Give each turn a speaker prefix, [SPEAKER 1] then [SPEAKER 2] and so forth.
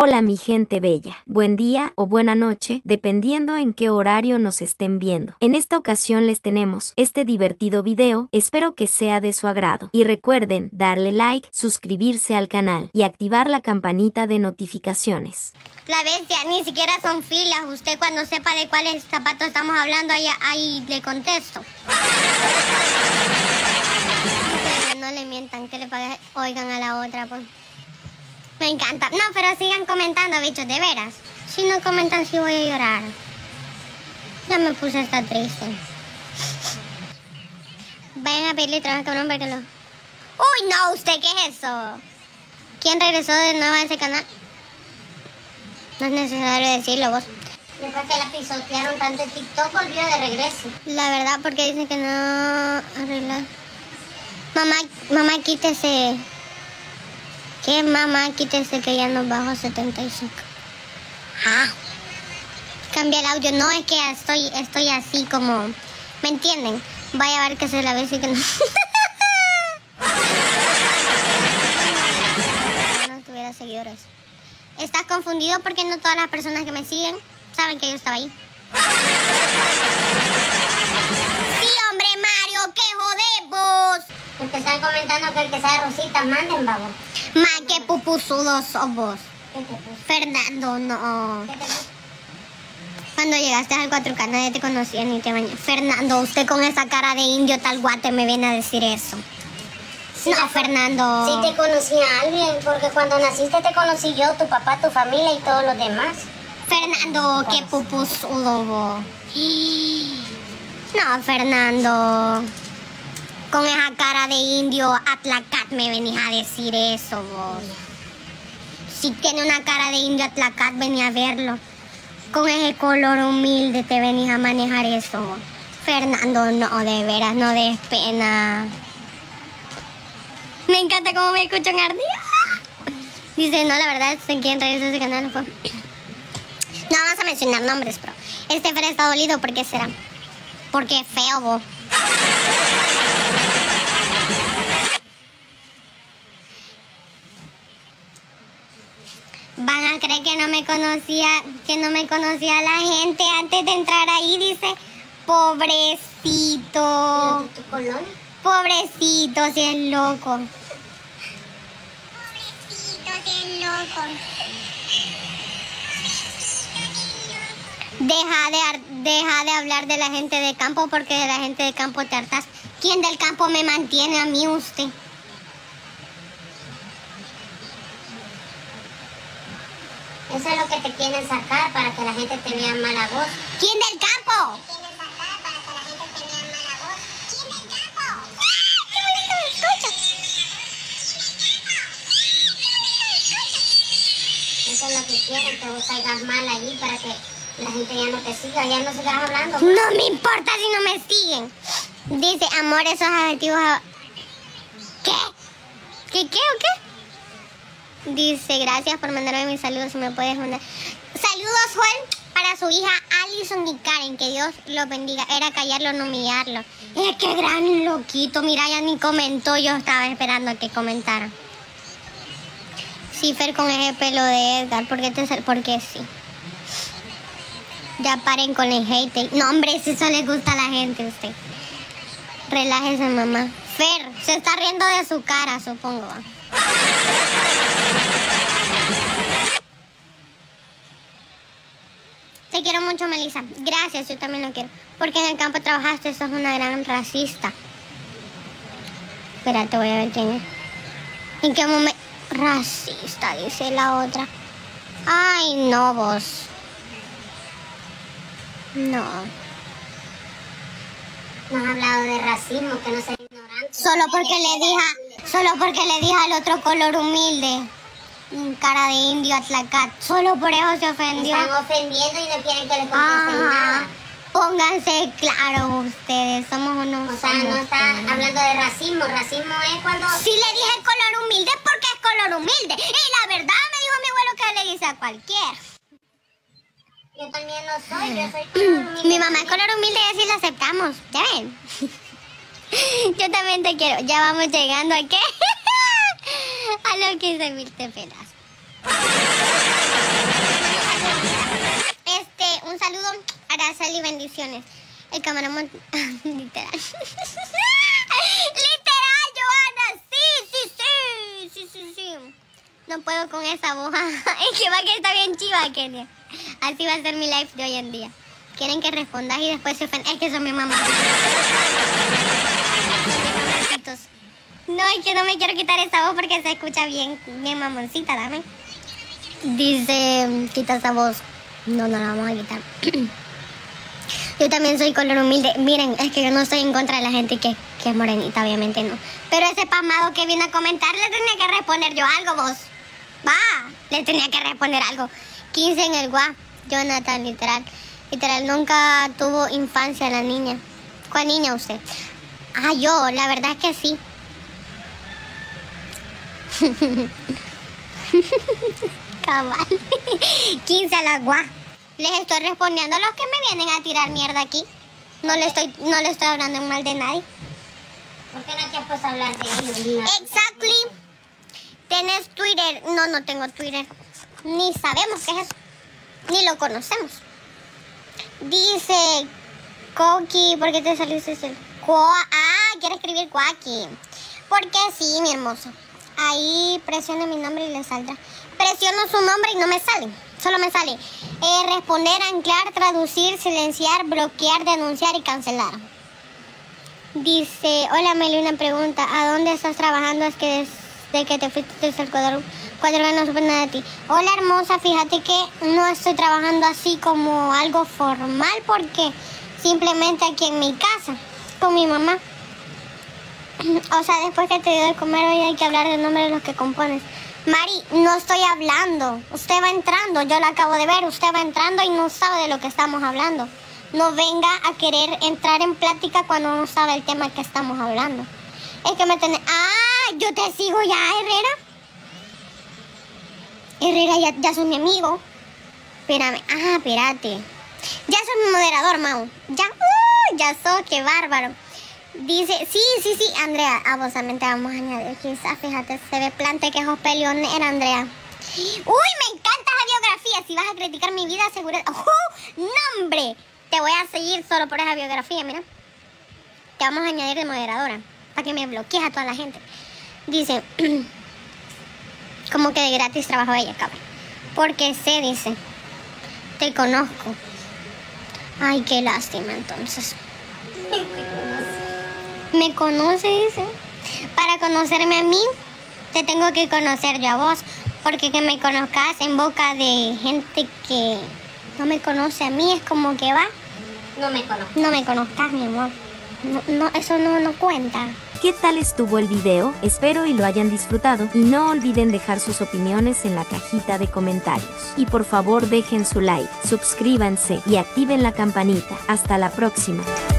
[SPEAKER 1] Hola mi gente bella, buen día o buena noche, dependiendo en qué horario nos estén viendo. En esta ocasión les tenemos este divertido video, espero que sea de su agrado. Y recuerden darle like, suscribirse al canal y activar la campanita de notificaciones.
[SPEAKER 2] La bestia, ni siquiera son filas. Usted cuando sepa de cuáles zapatos estamos hablando, ahí le contesto. No le mientan, que le oigan a la otra, pues. Me encanta. No, pero sigan comentando, bichos, de veras. Si no comentan, sí voy a llorar. Ya me puse hasta triste. Vayan a pedirle trabajo con un hombre que lo... ¡Uy, no! ¿Usted qué es eso? ¿Quién regresó de nuevo a ese canal? No es necesario decirlo, vos. Después que la pisotearon tanto en TikTok, volvió de regreso. La verdad, porque dicen que no arregla. Mamá, quítese. ¿Qué, mamá? Quítese que ya nos bajó a 75. Ah. Cambia el audio. No, es que estoy así como... ¿Me entienden? Vaya a ver que se la ve y que no... No tuviera seguidores. Estás confundido porque no todas las personas que me siguen saben que yo estaba ahí. Sí, hombre, Mario, qué jodemos. Porque están comentando que el que sabe Rosita, manden, babo. Ma, qué pupusudos sos vos. Fernando, no. Cuando llegaste al 4K nadie te conocía ni te bañó. Fernando, usted con esa cara de indio tal guate me viene a decir eso. Sí, no, Fernando. Sí te conocí a alguien, porque cuando naciste te conocí yo, tu papá, tu familia y todos los demás. Fernando, qué pupusudo vos. No, Fernando. Con esa cara de indio Atlacat me venís a decir eso vos. Si tiene una cara de indio Atlacat, vení a verlo. Con ese color humilde te venís a manejar eso vos. Fernando, no, de veras, no des pena. Me encanta cómo me escuchan ardía. Dice, no, la verdad, sé quién regresa ese canal. No vamos a mencionar nombres, pero este Fer está dolido, ¿por qué será? Porque es feo, vos. Van a creer que no me conocía la gente antes de entrar ahí, dice, pobrecito. ¿Tu color? Pobrecito, si es loco. Pobrecito, si es loco. Deja de hablar de la gente de campo porque de la gente de campo te hartas. ¿Quién del campo me mantiene a mí, usted? Eso es lo que te quieren sacar para que la gente te vea mala voz. ¿Quién del campo? Te quieren sacar para que la gente te vea mala voz. ¿Quién del campo? ¡Ah! ¡Qué bonito me escucha! Eso es lo que quieren, que vos salgas mal allí para que la gente ya no te siga, ya no sigas hablando. No me importa si no me siguen. Dice, amor, esos adjetivos... ¿Qué? ¿Qué o qué? Dice, gracias por mandarme mis saludos, si me puedes mandar. Saludos, Joel, para su hija Alison y Karen, que Dios los bendiga. Era callarlo, no humillarlo. Qué gran loquito, mira, ya ni comentó, yo estaba esperando a que comentara. Sí, Fer, con ese pelo de Edgar, porque sí. Ya paren con el hate. No, hombre, si eso le gusta a la gente a usted. Relájese, mamá. Fer, se está riendo de su cara, supongo. Te quiero mucho, Melissa. Gracias, yo también lo quiero. Porque en el campo trabajaste, sos una gran racista. Espérate, voy a ver quién es. ¿En qué momento? Racista, dice la otra. Ay, no, vos. No. No has hablado de racismo, que no seas ignorante. Solo porque le dije al otro color humilde. Cara de indio Atlacat. Solo por eso se ofendió. Están ofendiendo y no quieren que le contesten nada. Pónganse claros ustedes, somos unos... O sea, no está hablando de racismo. Racismo es cuando... Sí le dije color humilde porque es color humilde. Y la verdad me dijo mi abuelo que le dice a cualquiera. Yo también lo soy, yo soy color humilde. Mi mamá es color humilde y así la aceptamos. ¿Ya ven? Yo también te quiero. Ya vamos llegando a qué? A los 15.000 te pelas. un saludo, Araceli, bendiciones. El camaraman, literal. Literal, Joana, sí. No puedo con esa voz. Es que va que está bien chiva, Kenia. Así va a ser mi live de hoy en día. Quieren que respondas y después se ofenden. Es que son mi mamá. No, es que no me quiero quitar esa voz porque se escucha bien mamoncita, dame. Dice, quita esa voz. No la vamos a quitar. Yo también soy color humilde. Miren, es que yo no estoy en contra de la gente que es morenita, obviamente no. Pero ese pasmado que vino a comentar, le tenía que responder yo algo, vos. Va, le tenía que responder algo. 15 en el guá. Jonathan, literal, nunca tuvo infancia la niña. ¿Cuál niña usted? Ah, yo, la verdad es que sí. Cabal. 15 a la guá. Les estoy respondiendo a los que me vienen a tirar mierda aquí. No le estoy hablando en mal de nadie.
[SPEAKER 3] ¿Por qué no te has puesto a hablar de ellos?
[SPEAKER 2] Exactly. ¿Tienes Twitter? No tengo Twitter. Ni sabemos qué es eso. Ni lo conocemos. Dice Coqui, ¿por qué te saliste el quiere escribir Coaqui. Porque sí, mi hermoso. Ahí presione mi nombre y le saldrá. Presiono su nombre y no me sale. Solo me sale responder, anclar, traducir, silenciar, bloquear, denunciar y cancelar. Dice, hola Meli, una pregunta. ¿A dónde estás trabajando? Es que desde que te fuiste del cuadro no supe nada de ti. Hola hermosa, fíjate que no estoy trabajando así como algo formal porque simplemente aquí en mi casa, con mi mamá. O sea, después que te doy de comer hoy hay que hablar del nombre de los que compones. Mari, no estoy hablando. Usted va entrando, yo lo acabo de ver. Usted va entrando y no sabe de lo que estamos hablando. No venga a querer entrar en plática cuando no sabe el tema que estamos hablando. Es que me tenés... Ah, yo te sigo ya, Herrera. Herrera, ya sos mi amigo. Espérame. Ah, espérate. Ya sos mi moderador, Mau. Ya sos, qué bárbaro. Dice, sí, Andrea, a vos también te vamos a añadir, quizás, fíjate, se ve plante que sos peleonera, Andrea. Uy, me encanta esa biografía, si vas a criticar mi vida, seguro... ¡No, hombre! Te voy a seguir solo por esa biografía, mira. Te vamos a añadir de moderadora, para que me bloquees a toda la gente. Dice, como que de gratis trabajo ella, cabrón. Porque sé, dice, te conozco. Ay, qué lástima, entonces. ¿Me conoce? Dice. Para conocerme a mí, te tengo que conocer yo a vos. Porque que me conozcas en boca de gente que no me conoce a mí es como que va.
[SPEAKER 3] No me conozco.
[SPEAKER 2] No me conozcas, mi amor. No, eso no cuenta.
[SPEAKER 1] ¿Qué tal estuvo el video? Espero y lo hayan disfrutado. Y no olviden dejar sus opiniones en la cajita de comentarios. Y por favor dejen su like, suscríbanse y activen la campanita. Hasta la próxima.